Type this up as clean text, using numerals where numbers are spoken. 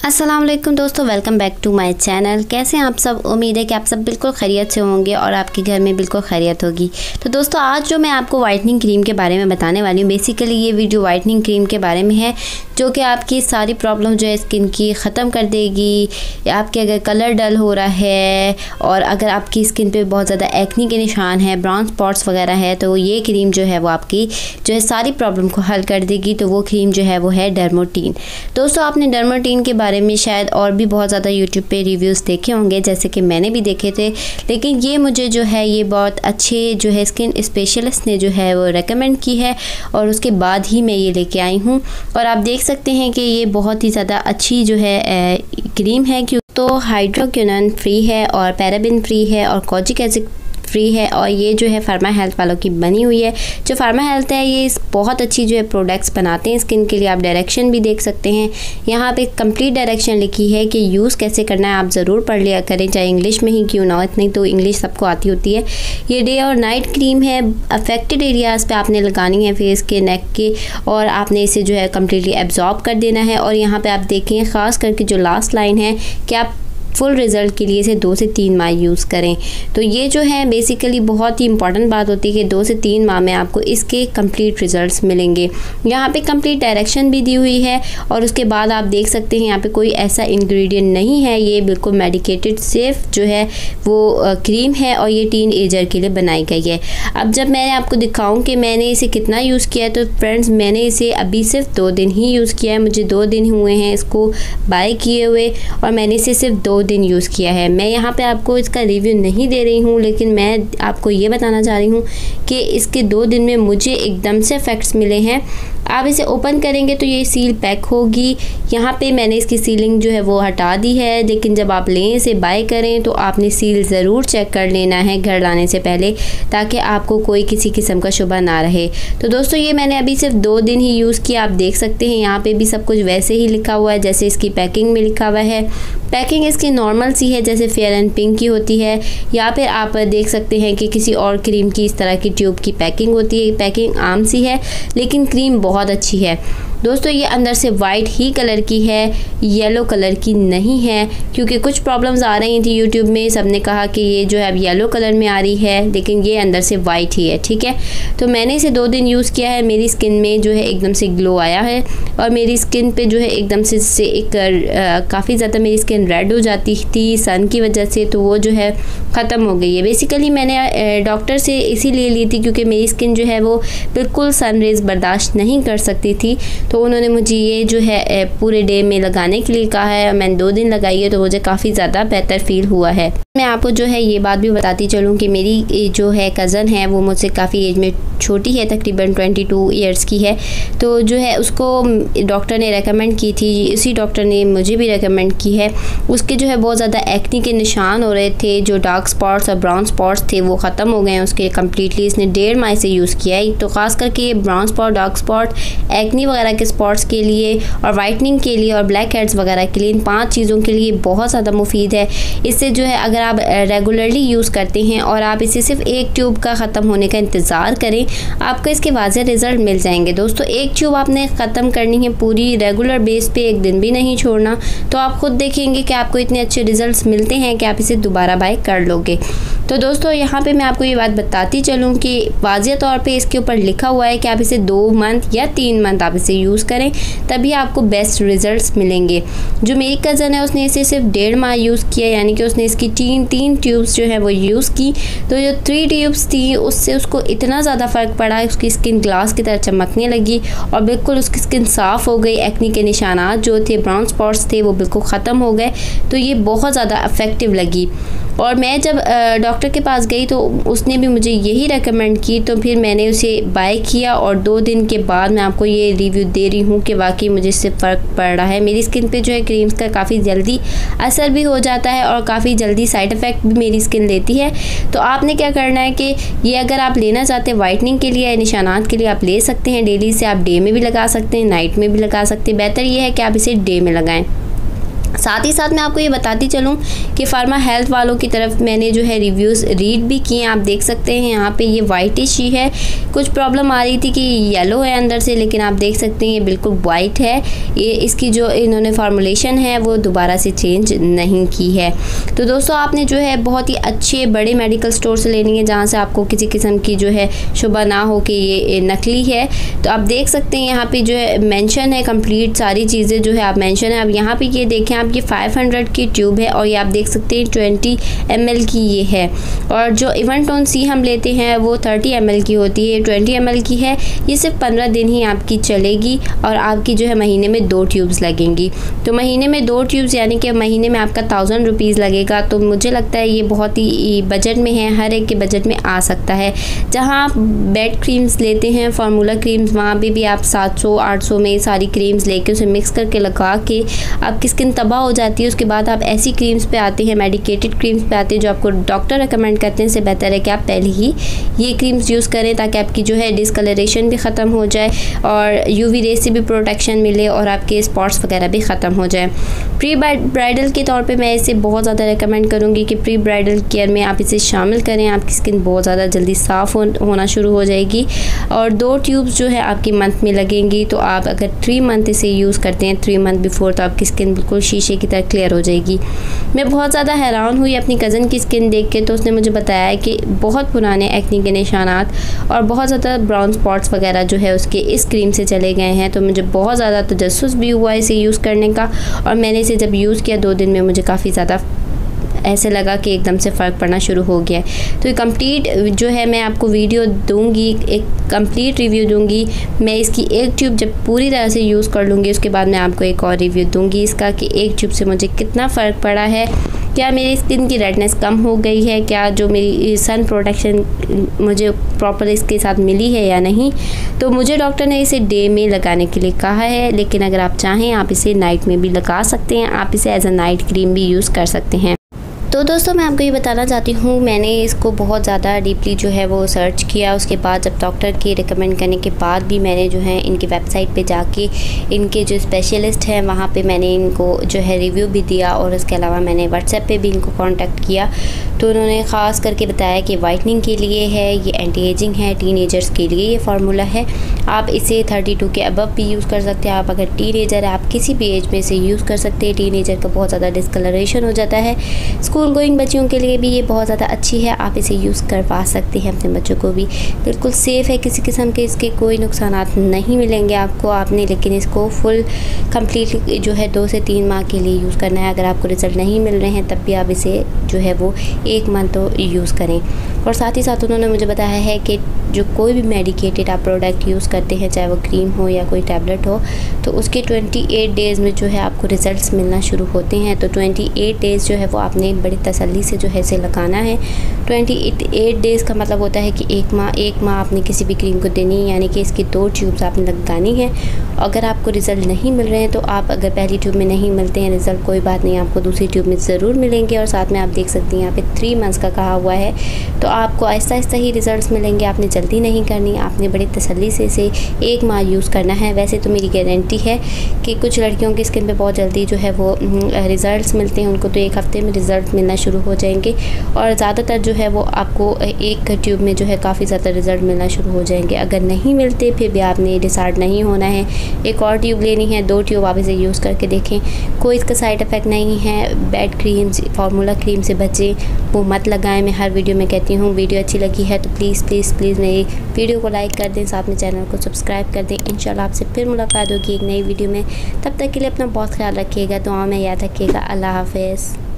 अस्सलाम वालेकुम दोस्तों, welcome back to my channel. कैसे हैं आप सब? उम्मीद है कि आप सब बिल्कुल खैरियत से होंगे और आपके घर में बिल्कुल खैरियत होगी। तो दोस्तों, आज जो मैं आपको वाइटनिंग क्रीम के बारे में बताने वाली हूँ, बेसिकली ये वीडियो वाइटनिंग क्रीम के बारे में है जो कि आपकी सारी प्रॉब्लम जो है स्किन की ख़त्म कर देगी। आपके अगर कलर डल हो रहा है और अगर आपकी स्किन पे बहुत ज़्यादा एक्नी के निशान है, ब्राउन स्पॉट्स वगैरह है, तो ये क्रीम जो है वो आपकी जो है सारी प्रॉब्लम को हल कर देगी। तो वो क्रीम जो है वो है डर्मोटीन। दोस्तों, आपने डर्मोटीन के बारे में शायद और भी बहुत ज़्यादा यूट्यूब पे रिव्यूज़ देखे होंगे, जैसे कि मैंने भी देखे थे, लेकिन ये मुझे जो है ये बहुत अच्छे जो है स्किन स्पेशलिस्ट ने जो है वो रेकमेंड की है और उसके बाद ही मैं ये लेके आई हूँ। और आप देख सकते हैं कि ये बहुत ही ज़्यादा अच्छी जो है क्रीम है, क्यों तो हाइड्रोक्विनोन फ्री है और पैराबिन फ्री है और कोजिक एसिड फ्री है और ये जो है फार्मा हेल्थ वालों की बनी हुई है। जो फार्मा हेल्थ है ये बहुत अच्छी जो है प्रोडक्ट्स बनाते हैं स्किन के लिए। आप डायरेक्शन भी देख सकते हैं, यहाँ पे कंप्लीट डायरेक्शन लिखी है कि यूज़ कैसे करना है। आप ज़रूर पढ़ लिया करें, चाहे इंग्लिश में ही क्यों ना हो, इतनी तो इंग्लिश सबको आती होती है। ये डे और नाइट क्रीम है। अफेक्टेड एरियाज़ पे आपने लगानी है, फेस के, नेक के, और आपने इसे जो है कम्प्लीटली एब्जॉर्ब कर देना है। और यहाँ पर आप देखें, ख़ास करके जो लास्ट लाइन है कि आप फुल रिज़ल्ट के लिए इसे 2 से 3 माह यूज़ करें। तो ये जो है बेसिकली बहुत ही इंपॉर्टेंट बात होती है कि 2 से 3 माह में आपको इसके कंप्लीट रिज़ल्ट्स मिलेंगे। यहाँ पे कंप्लीट डायरेक्शन भी दी हुई है और उसके बाद आप देख सकते हैं यहाँ पे कोई ऐसा इंग्रेडिएंट नहीं है। ये बिल्कुल मेडिकेटेड सेफ जो है वो क्रीम है और ये टीन एजर के लिए बनाई गई है। अब जब मैंने आपको दिखाऊँ कि मैंने इसे कितना यूज़ किया है, तो फ्रेंड्स मैंने इसे अभी सिर्फ 2 दिन ही यूज़ किया है। मुझे 2 दिन हुए हैं इसको बाय किए हुए और मैंने इसे सिर्फ 2 दिन यूज़ किया है। मैं यहाँ पे आपको इसका रिव्यू नहीं दे रही हूँ, लेकिन मैं आपको ये बताना चाह रही हूँ कि इसके 2 दिन में मुझे एकदम से इफ़ेक्ट्स मिले हैं। आप इसे ओपन करेंगे तो ये सील पैक होगी। यहाँ पे मैंने इसकी सीलिंग जो है वो हटा दी है, लेकिन जब आप लें इसे बाय करें तो आपने सील ज़रूर चेक कर लेना है घर लाने से पहले, ताकि आपको कोई किसी किस्म का शुबा ना रहे। तो दोस्तों, ये मैंने अभी सिर्फ 2 दिन ही यूज़ किया। आप देख सकते हैं यहाँ पे भी सब कुछ वैसे ही लिखा हुआ है जैसे इसकी पैकिंग में लिखा हुआ है। पैकिंग इसकी नॉर्मल सी है जैसे फेयर एंड पिंक की होती है, या फिर आप देख सकते हैं कि किसी और क्रीम की इस तरह की ट्यूब की पैकिंग होती है। पैकिंग आम सी है लेकिन क्रीम बहुत अच्छी है। दोस्तों, ये अंदर से वाइट ही कलर की है, येलो कलर की नहीं है, क्योंकि कुछ प्रॉब्लम्स आ रही थी यूट्यूब में। सबने कहा कि ये जो है अब येलो कलर में आ रही है, लेकिन ये अंदर से वाइट ही है। ठीक है, तो मैंने इसे 2 दिन यूज़ किया है। मेरी स्किन में जो है एकदम से ग्लो आया है और मेरी स्किन पे जो है एकदम से एक काफ़ी ज़्यादा मेरी स्किन रेड हो जाती थी सन की वजह से, तो वो जो है ख़त्म हो गई है। बेसिकली मैंने डॉक्टर से इसीलिए ली थी क्योंकि मेरी स्किन जो है वो बिल्कुल सन रेज़ बर्दाश्त नहीं कर सकती थी। तो उन्होंने मुझे ये जो है पूरे डे में लगाने के लिए कहा है। मैंने 2 दिन लगाई है तो मुझे काफ़ी ज़्यादा बेहतर फील हुआ है। मैं आपको जो है ये बात भी बताती चलूँ कि मेरी जो है कज़न है वो मुझसे काफ़ी एज में छोटी है, तकरीबन 22 ईयर्स की है। तो जो है उसको डॉक्टर ने रेकमेंड की थी, इसी डॉक्टर ने मुझे भी रेकमेंड की है। उसके जो है बहुत ज़्यादा एक्नी के निशान हो रहे थे, जो डार्क स्पॉट्स और ब्राउन स्पॉट्स थे वो ख़त्म हो गए हैं उसके कम्प्लीटली। इसने 1.5 माह से यूज़ किया है। तो ख़ास करके ये brown spot, dark spot, acne वगैरह के स्पॉट्स के लिए और वाइटनिंग के लिए और ब्लैक हेड्स वगैरह के लिए, इन 5 चीज़ों के लिए बहुत ज़्यादा मुफीद है। इससे जो है अगर आप रेगुलरली यूज़ करते हैं और आप इसे सिर्फ एक ट्यूब का ख़त्म होने का इंतज़ार करें, आपको इसके वाज़ेह रिज़ल्ट मिल जाएंगे। दोस्तों, एक ट्यूब आपने ख़त्म करनी है पूरी रेगुलर बेस पे, एक दिन भी नहीं छोड़ना, तो आप खुद देखेंगे कि आपको इतने अच्छे रिज़ल्ट्स मिलते हैं कि आप इसे दोबारा बाय कर लोगे। तो दोस्तों, यहाँ पे मैं आपको ये बात बताती चलूँ कि वाज़ेह तौर पे इसके ऊपर लिखा हुआ है कि आप इसे 2 मंथ या 3 मंथ आप इसे यूज़ करें, तभी आपको बेस्ट रिज़ल्ट्स मिलेंगे। जो मेरी कज़न है उसने इसे सिर्फ 1.5 माह यूज़ किया, यानी कि उसने इसकी 3 ट्यूब्स जो है वो यूज़ की। तो जो 3 ट्यूब्स थी उससे उसको इतना ज़्यादा फ़र्क पड़ा, उसकी स्किन ग्लास की तरह चमकने लगी और बिल्कुल उसकी स्किन साफ़ हो गई। एक्नी के निशानात जो थे, ब्राउन स्पॉट्स थे, वो बिल्कुल ख़त्म हो गए। तो ये बहुत ज़्यादा इफ़ेक्टिव लगी। और मैं जब डॉक्टर के पास गई तो उसने भी मुझे यही रेकमेंड की, तो फिर मैंने उसे बाय किया और 2 दिन के बाद मैं आपको ये रिव्यू दे रही हूँ कि वाकई मुझे इससे फ़र्क पड़ रहा है। मेरी स्किन पे जो है क्रीम्स का काफ़ी जल्दी असर भी हो जाता है और काफ़ी जल्दी साइड इफ़ेक्ट भी मेरी स्किन देती है। तो आपने क्या करना है कि ये अगर आप लेना चाहते हैं वाइटनिंग के लिए या निशानात के लिए, आप ले सकते हैं डेली से। आप डे में भी लगा सकते हैं, नाइट में भी लगा सकते हैं। बेहतर ये है कि आप इसे डे में लगाएँ। साथ ही साथ मैं आपको ये बताती चलूँ कि फार्मा हेल्थ वालों की तरफ मैंने जो है रिव्यूज़ रीड भी किए हैं। आप देख सकते हैं यहाँ पे ये वाइटिश ही है, कुछ प्रॉब्लम आ रही थी कि येलो है अंदर से, लेकिन आप देख सकते हैं ये बिल्कुल वाइट है। ये इसकी जो इन्होंने फार्मूलेशन है वो दोबारा से चेंज नहीं की है। तो दोस्तों आपने जो है बहुत ही अच्छे बड़े मेडिकल स्टोर से लेनी है जहाँ से आपको किसी किस्म की जो है शुबा ना हो कि ये नकली है। तो आप देख सकते हैं यहाँ पे जो है मेंशन है कंप्लीट सारी चीज़ें जो है आप मेंशन है। अब यहाँ पे ये देखें आप, ये 500 की ट्यूब है और ये आप देख सकते हैं 20 ml की ये है। और जो इवेंटोन सी हम लेते हैं वो 30 ml की होती है, 20 ml की है। ये सिर्फ 15 दिन ही आपकी चलेगी और आपकी जो है महीने में 2 ट्यूब्स लगेंगी। तो महीने में 2 ट्यूब्स यानी कि महीने में आपका 1000 रुपीज़ लगेगा। तो मुझे लगता है ये बहुत ही बजट में है, हर एक के बजट में आ सकता है। जहाँ आप बेड क्रीम्स लेते हैं फार्मूला क्रीम्स, वहाँ पे भी आप 700-800 में सारी क्रीम्स लेके उसे मिक्स करके लगा के आपकी स्किन तबाह हो जाती है। उसके बाद आप ऐसी क्रीम्स पे आते हैं, मेडिकेटेड क्रीम्स पे आते हैं जो आपको डॉक्टर रिकमेंड करते हैं। इससे बेहतर है कि आप पहले ही ये क्रीम्स यूज़ करें ताकि आपकी जो है डिस्कलरेशन भी ख़त्म हो जाए और यूवी रे से भी प्रोटेक्शन मिले और आपके स्पॉट्स वगैरह भी ख़त्म हो जाए। प्री ब्राइडल के तौर पे मैं इसे बहुत ज़्यादा रिकमेंड करूँगी कि प्री ब्राइडल केयर में आप इसे शामिल करें। आपकी स्किन बहुत ज़्यादा जल्दी साफ़ होना शुरू हो जाएगी और 2 ट्यूब्स जो है आपकी मंथ में लगेंगी। तो आप अगर 3 मंथ इसे यूज़ करते हैं 3 मंथ बिफोर, तो आपकी स्किन बिल्कुल शीशे की तरह क्लियर हो जाएगी। मैं बहुत ज़्यादा हैरान हुई अपनी कज़न की स्किन देख के। तो उसने मुझे बताया कि बहुत पुराने एक्ने के निशानात और बहुत ज़्यादा ब्राउन स्पॉट्स वगैरह जो है उसके इस क्रीम से चले गए हैं। तो मुझे बहुत ज़्यादा तजस्सुस भी हुआ इसे यूज़ करने का और मैंने इसे जब यूज़ किया 2 दिन में मुझे काफ़ी ज़्यादा ऐसे लगा कि एकदम से फ़र्क पड़ना शुरू हो गया है। तो ये कंप्लीट जो है मैं आपको वीडियो दूंगी, एक कंप्लीट रिव्यू दूंगी। मैं इसकी एक ट्यूब जब पूरी तरह से यूज़ कर लूँगी उसके बाद मैं आपको एक और रिव्यू दूंगी इसका कि एक ट्यूब से मुझे कितना फ़र्क पड़ा है, क्या मेरी स्किन की रेडनेस कम हो गई है, क्या जो मेरी सन प्रोटेक्शन मुझे प्रॉपर इसके साथ मिली है या नहीं। तो मुझे डॉक्टर ने इसे डे में लगाने के लिए कहा है, लेकिन अगर आप चाहें आप इसे नाइट में भी लगा सकते हैं। आप इसे एज अ नाइट क्रीम भी यूज़ कर सकते हैं। तो दोस्तों मैं आपको ये बताना चाहती हूँ, मैंने इसको बहुत ज़्यादा डीपली जो है वो सर्च किया। उसके बाद जब डॉक्टर के रिकमेंड करने के बाद भी मैंने जो है इनकी वेबसाइट पे जाके इनके जो स्पेशलिस्ट हैं वहाँ पे मैंने इनको जो है रिव्यू भी दिया और उसके अलावा मैंने व्हाट्सएप पे भी इनको कांटेक्ट किया। तो उन्होंने ख़ास करके बताया कि वाइटनिंग के लिए है, ये एंटी एजिंग है, टीनेजर्स के लिए ये फार्मूला है। आप इसे 32 के अबव भी यूज़ कर सकते हैं। आप अगर टीनेजर है आप किसी भी एज में इसे यूज़ कर सकते हैं। टीनेजर का बहुत ज़्यादा डिस्कलरेशन हो जाता है। स्कूल गोइंग बच्चियों के लिए भी ये बहुत ज़्यादा अच्छी है, आप इसे यूज़ करवा सकते हैं अपने बच्चों को भी। बिल्कुल सेफ़ है, किसी किस्म के इसके कोई नुकसानात नहीं मिलेंगे आपको। आपने लेकिन इसको फुल कंप्लीट जो है 2 से 3 माह के लिए यूज़ करना है। अगर आपको रिज़ल्ट नहीं मिल रहे हैं तब भी आप इसे जो है वो 1 मंथ तो यूज़ करें। और साथ ही साथ उन्होंने मुझे बताया है कि जो कोई भी मेडिकेटेड आप प्रोडक्ट यूज़ करते हैं, चाहे वो क्रीम हो या कोई टैबलेट हो, तो उसके 28 डेज़ में जो है आपको रिज़ल्ट्स मिलना शुरू होते हैं। तो 28 डेज़ जो है वो आपने बड़ी तसल्ली से जो है इसे लगाना है। 28 डेज़ का मतलब होता है कि 1 माह आपने किसी भी क्रीम को देनी है, यानी कि इसकी 2 ट्यूब्स आपने लगानी है। अगर आपको रिज़ल्ट नहीं मिल रहे हैं तो आप अगर पहली ट्यूब में नहीं मिलते हैं रिज़ल्ट, कोई बात नहीं, आपको दूसरी ट्यूब में ज़रूर मिलेंगे। और साथ में आप देख सकते हैं यहाँ पे 3 मंथ्स का कहा हुआ है, तो आपको आहिस्ता आहिस्ता ही रिज़ल्ट्स मिलेंगे। आपने जल्दी नहीं करनी, आपने बड़ी तसल्ली से इसे 1 माह यूज़ करना है। वैसे तो मेरी गारंटी है कि कुछ लड़कियों की स्किन पे बहुत जल्दी जो है वो रिज़ल्ट्स मिलते हैं, उनको तो 1 हफ़्ते में रिज़ल्ट मिलना शुरू हो जाएंगे और ज़्यादातर जो है वो आपको 1 ट्यूब में जो है काफ़ी ज़्यादा रिज़ल्ट मिलना शुरू हो जाएंगे। अगर नहीं मिलते फिर भी आपने डिसाइड नहीं होना है, एक और ट्यूब लेनी है, 2 ट्यूब आप इसे यूज़ करके देखें, कोई इसका साइड इफ़ेक्ट नहीं है। बेड क्रीम्स, फार्मूला क्रीम से बचें, वो मत लगाएं। मैं हर वीडियो में कहती हूँ, वीडियो अच्छी लगी है तो प्लीज़ प्लीज़ प्लीज़ मेरी वीडियो को लाइक कर दें, साथ में चैनल को सब्सक्राइब कर दें। इंशाल्लाह आपसे फिर मुलाकात होगी एक नई वीडियो में। तब तक के लिए अपना बहुत ख्याल रखिएगा, दुआ में याद रखिएगा। अल्लाह हाफ़िज़।